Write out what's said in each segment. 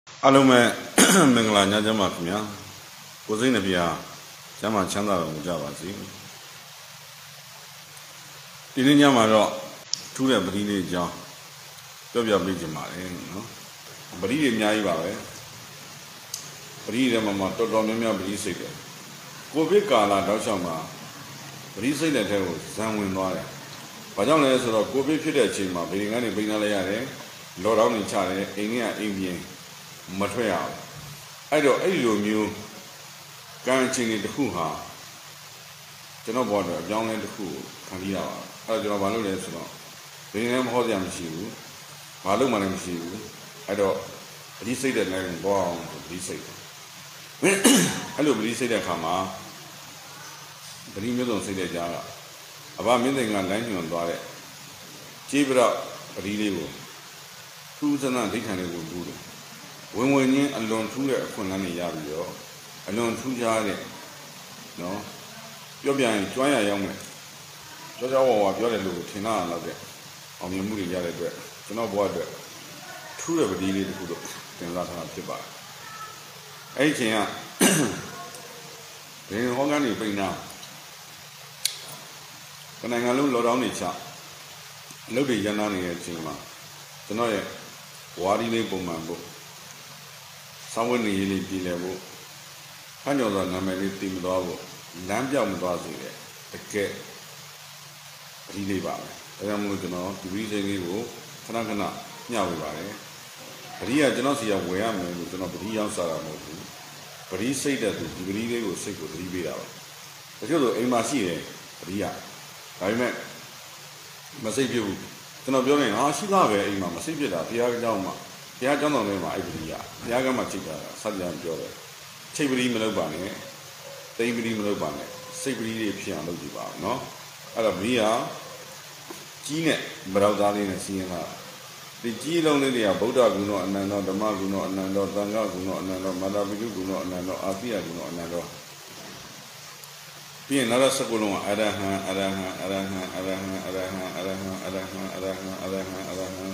အားလုံးပဲမင်္ဂလာညချမ်းပါခင်ဗျာကိုစိတ်နှပြကျမ်းမာချမ်းသာတော်မူကြပါစေဒီနေ့ညမှာတော့ထူးတဲ့ပတိလေးအကြောင်းပြောပြပေးချင်ပါတယ်နော်ပတိတွေအများကြီးပါပဲပတိတွေမှာတော်တော်များများပတိစိတ်တယ်ကိုဗစ်ကာလတောက်လျှောက်မှာပတိစိတ်တဲ့ထဲကိုဇံဝင်သွားတယ်ဘာကြောင့်လဲဆိုတော့ကိုဗစ်ဖြစ်တဲ့အချိန်မှာဗီဒီယိုကနေပိတ်ထားလိုက်ရတယ်လော့ဒေါင်းတွေချတယ်အိမ်ကအိမ်ပြင်မထွက်ရဘူးအဲ့တော့အဲ့လိုမျိုးကံချင်းတွေတစ်ခုဟာကျွန်တော်ဘောတော့အပြောင်းလဲတစ်ခုခံပြီးရပါအဲ့တော့ကျွန်တော်ဘာလုပ်လဲဆိုတော့ဘယ်နဲ့မဟုတ်ကြမရှိဘူးဘာလုပ်မှလည်းမရှိဘူးအဲ့တော့ပတိစိတ်တဲ့နိုင်ဘောအောင်ပတိစိတ်အဲ့လိုပတိစိတ်တဲ့အခါမှာပတိမျိုးစုံစိတ်တဲ့ကြားကအဘမင်းသိန်ကလမ်းညွှန်သွားတဲ့ကြေးပြတော့ပတိလေးကိုထူးဆန်းတဲ့ဒိဋ္ဌာန်လေးကိုတူးတယ်ဝင်ဝင်ချင်းအလွန်ထူးတဲ့အခွင့်အလမ်းတွေရပြီးတော့အလွန်ထူးခြားတဲ့နော်ပြောပြရင်ကျွမ်းရရောက်မယ်ကြောဝါပြောတယ်လို့ထင်တာလောက်တဲ့အောင်မြင်မှုတွေရတဲ့အတွက်ကျွန်တော်ဘဝအတွက်ထူးတဲ့ပတိလေးတစ်ခုတော့တင်စားထားတာဖြစ်ပါတယ်အဲ့ဒီချိန်ကဘယ်ဟောင်းကနေပိန်နာခဏငါလုံးလော်ဒေါင်းနေချအလုပ်တွေရန်နာနေတဲ့အချိန်မှာကျွန်တော်ရဲ့ဝါဒီလေးပုံမှန်ဖို့ဆောင်းဝင်းနေရေးလေးပြည်လဲဖို့ခန့်ကျော်သောနာမည်လေးတည်မသွားဖို့လမ်းပြောက်မသွားစေတဲ့တကယ်ပတိလေးပါပဲဒါကြောင့်မို့ကျွန်တော်ဒီပတိစိတ်လေးကိုခဏခဏညှောက်ပေးပါတယ်ပတိကကျွန်တော်စီကဝယ်ရမယ်လို့ကျွန်တော်ပတိရောက်စားတာမဟုတ်ဘူးပတိစိတ်တဲ့သူဒီပတိလေးကိုစိတ်ကိုသတိပေးတာပါတချို့ဆိုအိမ်မှာရှိတယ်ပတိကဒါပေမဲ့မစိတ်ပြဘူးကျွန်တော်ပြောနေဟာရှိသားပဲအိမ်မှာမစိတ်ပြတာဘုရားကျောင်းမှာဘုရားကျောင်းတော်ထဲမှာအဲ့ပတိကဘုရားကမှချိန်တာဆက်ပြန်ပြောတယ်ချိန်ပတိမလုပ်ပါနဲ့တိမ်ပတိမလုပ်ပါနဲ့စိတ်ပတိတွေဖြစ်အောင်လုပ်ကြည့်ပါနော်အဲ့တော့မီးကကြီးနဲ့မရောက်သားလေးနဲ့စီးရင်လာဒီကြီးလုံးလေးတွေကဗုဒ္ဓဂုဏောအနန္တောဓမ္မဂုဏောအနန္တောသံဃာဂုဏောအနန္တောမာတာပိတုဂုဏောအနန္တောအာပိယဂုဏောအနန္တောပြီးရင်နောက်တစ်စကုလုံးကအရဟံအရဟံအရဟံအရဟံအရဟံအရဟံအရဟံအရဟံအရဟံအရဟံအရဟံအရဟံအရဟံအရဟံ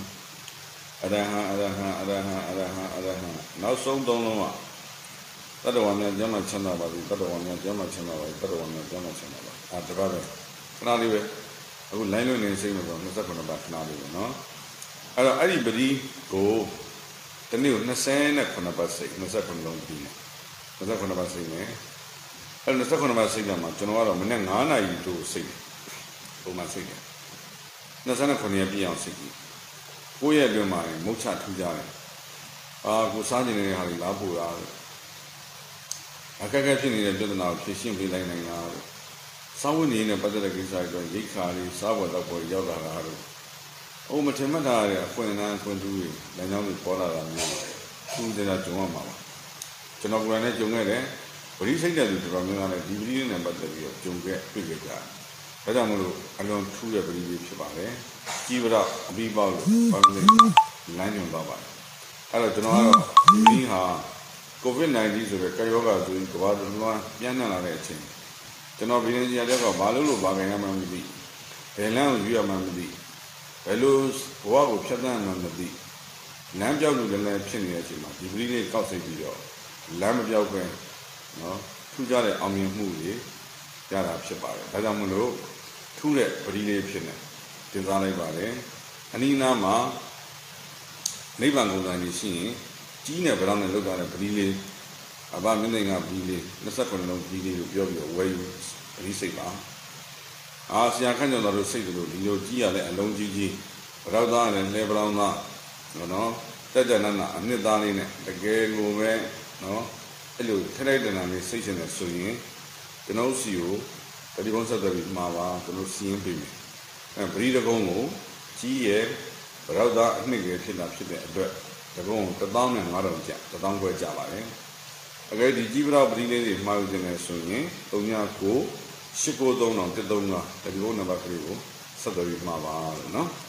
အရဟံနောက်ဆုံးသုံးလုံးကတတ္တဝါများကျမ်းမာချမ်းသာပါသည်တတ္တဝါများကျမ်းမာချမ်းသာပါသည်တတ္တဝါများကျမ်းမာချမ်းသာပါဒါတပတ်ပဲခဏလေးပဲအခု line လွှင့်နေစိတ်မဆို29ပါခဏလေးပဲเนาะအဲ့တော့အဲ့ဒီပတိကိုတနေ့ကို29ပတ်စိတ်29လုံးပြီးနေ29ပတ်စိတ်နဲ့အဲ့29ပတ်စိတ်ကမှကျွန်တော်ကတော့မနေ့9နာရီတို့စိတ်ပုံမှန်စိတ်တယ်29ရက်ပြည့်အောင်စိတ်ကြီး9ရက်အတွင်းမှာမုတ်ချထူးကြတယ်ကိုစားကျင်နေတဲ့ဟာတွေလားပို့တာအခက်အခဲဖြစ်နေတဲ့ပြဿနာကိုဖြေရှင်းပေးနိုင်နိုင်တာစောင်းဝိနည်းနဲ့ပတ်သက်တဲ့ကိစ္စတွေရိတ်ခါလေးစားပေါ်တော့ပေါ်ရောက်လာတာတို့အိုးမထင်မှတ်တာတဲ့အခွင့်အလမ်းအခွင့်အတူတွေလမ်းကြောင်းတွေပေါ်လာတာမျိုးသူစရာကြုံရမှာပါကျွန်တော်ကိုယ်တိုင်လည်းကြုံခဲ့တယ်ပရိစိတ်တဲ့သူတော်များများလည်းဒီပရိနဲ့ပတ်သက်ပြီးတော့ကြုံခဲ့တွေ့ကြတယ်ဒါကြောင့်မလို့အလွန်ထူးတဲ့ပရိလေးဖြစ်ပါတယ်ကြီးပြတော့အပြီးပေါက်လို့ဘာလို့လဲလမ်းညွှန်တော့ပါတယ်အဲ့တော့ကျွန်တော်ကတော့ဒီဟာCOVID-19 ဆိုတဲ့ကာယောဂါဆိုရင်ကမ္ဘာတစ်လွှားပြန့်နှံ့လာတဲ့အချိန်ကျွန်တော်ဗီဒီယိုကြီးတဲ့ကဘာလို့ဘာခင်ရမှမသိဘယ်လမ်းကိုယူရမှမသိဘယ်လိုဘဝကိုဖြတ်သန်းမှမသိလမ်းပြောက်လို့လည်းဖြစ်နေတဲ့အချိန်မှာဒီပရိလေးကောက်စိတ်ပြီးတော့လမ်းမပြောက်ပဲနော်ထူးခြားတဲ့အောင်မြင်မှုတွေရတာဖြစ်ပါတယ်ဒါကြောင့်မလို့ထူးတဲ့ပရိလေးဖြစ်နေတင်စားလိုက်ပါတယ်အနီးနားမှာနိဗ္ဗာန်ကုန်တိုင်းရှိရင်ကြီးနဲ့ဗရောင်းနဲ့လောက်တာတဲ့ပရိလေးအဘမင်းသိင်ကပရိလေး29လုံးပရိလေးကိုပြောပြီးတော့ဝယ်ယူပရိစိတ်ပါဆရာခန့်ကျော်တော်တို့စိတ်တို့ဒီလိုကြီးရလဲအလုံးကြီးကြီးဗရောင်းသားနဲ့လဲဗရောင်းသားနော်တက်ကြနနာအနှစ်သားလေးနဲ့တကယ်ကိုပဲနော်အဲ့လိုထိုက်တန်တန်လေးစိတ်ရှင်နေဆိုရင်ကျွန်တော်စီကိုတတိပုံဆက်သွယ်ပြီးမှာပါကျွန်တော်စီရင်ပေးမယ်ပရိတကုံးကိုကြီးရဲ့ဗရောင်းသားအနှစ်ငယ်ဖြစ်တာဖြစ်တဲ့အတွက်တကုံး1500ကျပ်1000ခွဲကျပါတယ်အကယ်ဒီကြီးပရောပရိလေးတွေမှားယူနေဆိုရင်3998933135တတိပုံနံပါတ်ကလေးကိုဆက်သွယ်ပြီးမှာပါလို့နော်